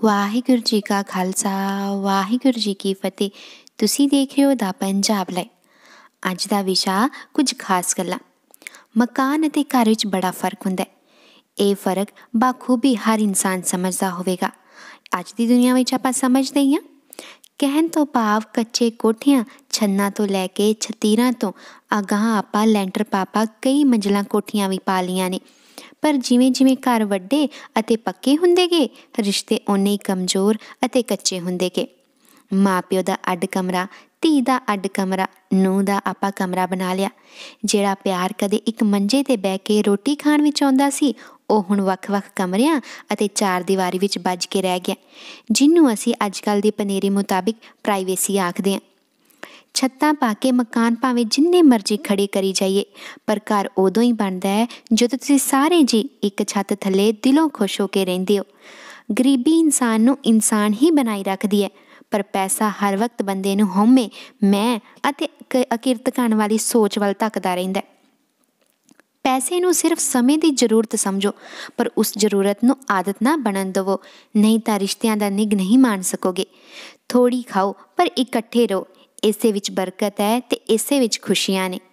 ਵਾਹਿਗੁਰੂ ਜੀ ਕਾ ਖਾਲਸਾ ਵਾਹਿਗੁਰੂ ਜੀ ਕੀ ਫਤਿਹ। ਤੁਸੀਂ ਦੇਖ ਰਹੇ ਹੋ ਦਾ ਪੰਜਾਬ ਲਾਈਵ। ਅੱਜ ਦਾ ਵਿਸ਼ਾ ਕੁਝ ਖਾਸ ਗੱਲਾਂ। ਮਕਾਨ ਅਤੇ ਘਰ ਵਿੱਚ ਬੜਾ ਫਰਕ ਹੁੰਦਾ ਹੈ। ਇਹ ਫਰਕ ਬਾਖੂਬੀ ਹਰ ਇਨਸਾਨ ਸਮਝਦਾ ਹੋਵੇਗਾ। ਅੱਜ ਦੀ ਦੁਨੀਆ ਵਿੱਚ ਆਪਾਂ ਸਮਝਦੇ ਹੀ ਹਾਂ। ਕਹਿਣ ਤੋਂ ਭਾਵ ਕੱਚੇ ਕੋਠਿਆਂ ਛੰਨਾਂ ਤੋਂ ਲੈ ਕੇ ਛਤੀਰਾਂ ਤੋਂ ਅਗਾਂਹ ਆਪਾਂ ਲੈਂਟਰ ਪਾ ਕਈ ਮੰਜ਼ਿਲਾਂ ਕੋਠੀਆਂ ਵੀ ਪਾ ਲਈਆਂ ਨੇ। ਪਰ ਜਿਵੇਂ ਜਿਵੇਂ ਘਰ ਵੱਡੇ ਅਤੇ ਪੱਕੇ ਹੁੰਦੇ ਗਏ, ਰਿਸ਼ਤੇ ਓਨੇ ਹੀ ਕਮਜ਼ੋਰ ਅਤੇ ਕੱਚੇ ਹੁੰਦੇ ਗਏ। ਮਾਂ ਪਿਓ ਦਾ ਅੱਡ ਕਮਰਾ, ਧੀ ਦਾ ਅੱਡ ਕਮਰਾ, ਨੂੰਹ ਦਾ ਆਪਾਂ ਕਮਰਾ ਬਣਾ ਲਿਆ। ਜਿਹੜਾ ਪਿਆਰ ਕਦੇ ਇੱਕ ਮੰਜੇ 'ਤੇ ਬਹਿ ਕੇ ਰੋਟੀ ਖਾਣ ਵਿੱਚ ਆਉਂਦਾ ਸੀ, ਉਹ ਹੁਣ ਵੱਖ-ਵੱਖ ਕਮਰਿਆਂ ਅਤੇ ਚਾਰ ਦੀਵਾਰੀ ਵਿੱਚ ਬੱਝ ਕੇ ਰਹਿ ਗਿਆ, ਜਿਹਨੂੰ ਅਸੀਂ ਅੱਜ ਕੱਲ੍ਹ ਦੀ ਪਨੇਰੀ ਮੁਤਾਬਿਕ ਪ੍ਰਾਈਵੇਸੀ ਆਖਦੇ ਹਾਂ। ਛੱਤਾਂ ਪਾ ਕੇ ਮਕਾਨ ਭਾਵੇਂ ਜਿੰਨੇ ਮਰਜ਼ੀ ਖੜੇ ਕਰੀ ਜਾਈਏ, ਪਰ ਘਰ ਉਦੋਂ ਹੀ ਬਣਦਾ ਹੈ ਜਦੋਂ ਤੁਸੀਂ ਸਾਰੇ ਜੀਅ ਇੱਕ ਛੱਤ ਥੱਲੇ ਦਿਲੋਂ ਖੁਸ਼ ਹੋ ਕੇ ਰਹਿੰਦੇ ਹੋ। ਗਰੀਬੀ ਇਨਸਾਨ ਨੂੰ ਇਨਸਾਨ ਹੀ ਬਣਾਈ ਰੱਖਦੀ ਹੈ, ਪਰ ਪੈਸਾ ਹਰ ਵਕਤ ਬੰਦੇ ਨੂੰ ਹਉਮੈ, ਮੈਂ ਅਤੇ ਅਕਿਰਤ ਕਰਨ ਵਾਲੀ ਸੋਚ ਵੱਲ ਧੱਕਦਾ ਰਹਿੰਦਾ। ਪੈਸੇ ਨੂੰ ਸਿਰਫ ਸਮੇਂ ਦੀ ਜ਼ਰੂਰਤ ਸਮਝੋ, ਪਰ ਉਸ ਜ਼ਰੂਰਤ ਨੂੰ ਆਦਤ ਨਾ ਬਣਨ ਦੇਵੋ, ਨਹੀਂ ਤਾਂ ਰਿਸ਼ਤਿਆਂ ਦਾ ਨਿੱਘ ਨਹੀਂ ਮਾਣ ਸਕੋਗੇ। ਥੋੜ੍ਹੀ ਖਾਓ ਪਰ ਇਕੱਠੇ ਰਹੋ, ਇਸੇ ਵਿੱਚ ਬਰਕਤ ਹੈ ਅਤੇ ਇਸੇ ਵਿੱਚ ਖੁਸ਼ੀਆਂ ਨੇ।